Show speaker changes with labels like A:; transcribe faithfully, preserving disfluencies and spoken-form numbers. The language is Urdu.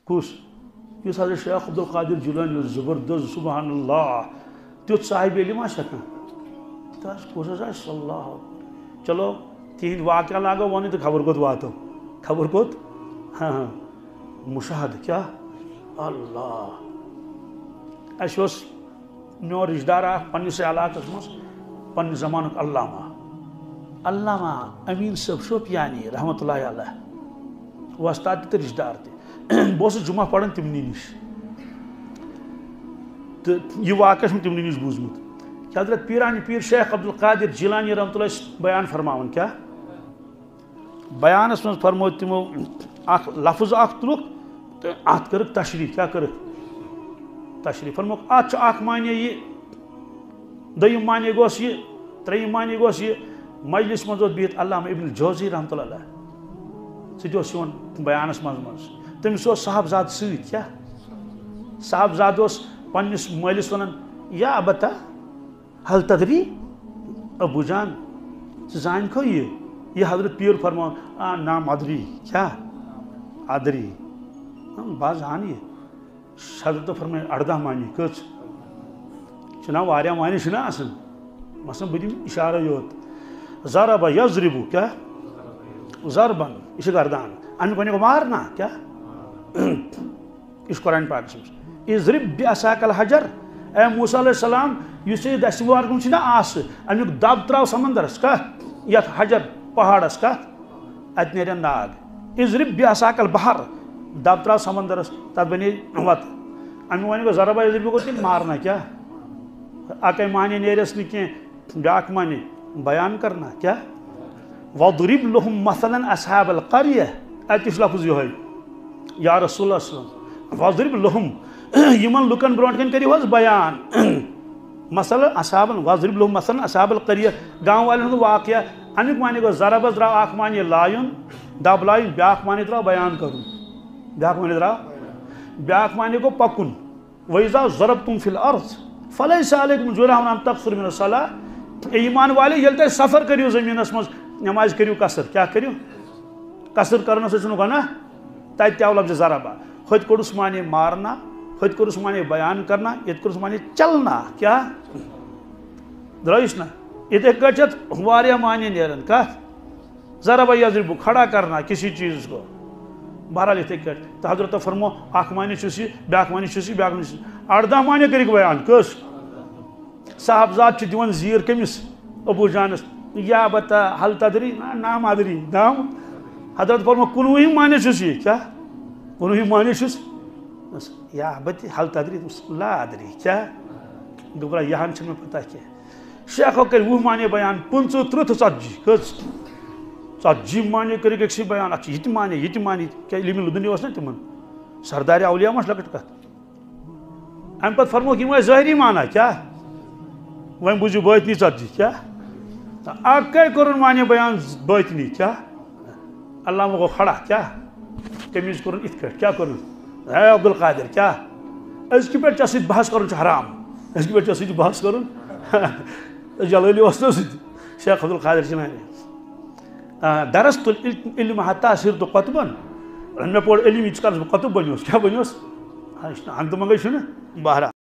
A: کس اس حضرت شیخ عبد القادر جیلانی زبردست سبحان اللہ تیت صاحب علم آ کس حس اللہ چلو تہند واقعہ لاگو ون تو خبر کوت واتو خبر کوت ہاں ہاں مشاہد کیا اللہ اس میون رشتہ دار پنس علاقس مز پن زمان علامہ علامہ امین صاحب شوپیانی رحمۃ اللہ علیہ وستاد تہ رشتہ دار تہ بہت جمعہ پڑھان تمنی نش تو یہ واقعہ تمنی نش بوزمت کہ حضرت پیران پیر شیخ عبد القادر جیلانی رحمۃ اللہ بیان فرماون کیا بیانس من فرمو تمو اخ لفظ اخ تلک تو ات کرک تشریح کیا کرک تشریح فرمو ات اخ معنی یہ دویم معنی گوس یہ تریم معنی گوس یہ مجلس مز بہت علامہ ابن الجوزی رحمۃ اللہ علیہ سہ یون بیانس مز مز تمس صاحبزاد ست کیا صاحبزاد پنس مالس ونان یا ابتا حل تدری ابو جان زان کھو یہ یہ حضرت پیر فرما آ نام ادری کیا ادری باز آن یہ حضرت فرما اردہ معنی کچھ چنا واریا معنی چنا آسن مثلا بدیم اشارہ یوت ضرب یضرب کیا ضربن یہ گردان امی کو مارنا کیا اس قرآن پاک مز اضرب بعصاک الحجر اے موسیٰ علیہ السلام اس یہ دستوار کن چھنا آس امیک دب تراو سمندرس کت یت حجر پہاڑس کت ات نیرن ناگ اضرب بعصاک البحر دب تراو سمندرس تب بنے وت امی ون گو ضربہ یضرب گو تیل مارنا کیا اکے معنی نیرس نکی بیاک معنی بیان کرنا کیا وَضْرِبْ لَهُمْ مَثَلًا أَصْحَابَ الْقَرْيَةِ اتش لفظ یہ یا رسول اللہ صلی اللہ علیہ وسلم وَضْرِبْ لَهُمْ یمن لکن برونٹ کن کریو حظ بیان مثلا اصحاب وَضْرِبْ لَهُمْ مثلا اصحاب القریہ گاؤں والے ہند واقعہ امیک معنی گو ضرب درا اخ معنی لایون دب لایون بیاک معنی درا بیان کرن بیاک معنی درا بیاک معنی گو پکن وَإِذَا ضَرَبْتُمْ فِي الْأَرْضِ فَلَيْسَ عَلَيْكُمْ جُنَاحٌ أَن تَقْصُرُوا مِنَ الصَّلَاةِ ایمان والے یل تہ سفر کریو زمینس مز نماز کریو قصر کیا کریو قصر کرنا سے چنو گنا تت تیو لفظ ضربہ ہت کوڑس معنی مارنا ہت کوڑس معنی بیان کرنا یت کوڑس معنی چلنا کیا درائش نا اتھے کچت واریا معنی نیرن کت ضربہ یضرب کھڑا کرنا کسی چیز کو بہرحال اتھے کٹ تو حضرت فرمو اخ معنی چسی بیاک معنی چسی بیاک معنی چسی اردہ معنی کرک بیان کس صاحبزاد چھ دیوان زیر کمس ابو جانس یا بتا حل تدری نام ادری نام حضرت فرمو کنوہی معنی چس یہ کیا کنوہی معنی چس یا بتی حل تدری لا ادری کیا گبرا یہاں چھن میں پتہ کیا شیخ کر وہ معنی بیان پنچو ترت ژتجی کس ژتجی معنی کرک اکسی بیان اچھا یہ معنی یہ معنی کیا علم لدنی اس نا تمن سردار اولیاء مش لکٹ کت ام پت فرمو کہ وہ ظاہری معنی کیا وہ بوجھو باطنی ژتجی کیا اکے کرن معنی بیان باطنی کیا علامہ کو کھڑا کیا تمیز کرن ات کٹ کیا کرن اے عبد القادر کیا اس کی پہ چسید بحث کرن حرام اس کی پہ چسید بحث کرن جلالی واسطہ شیخ عبد القادر جنانی درست العلم حتی صرت قطبا میں پوڑ علم اچ کالس قطب بنیوس کیا بنیوس ہند منگئی چھنا بہرحال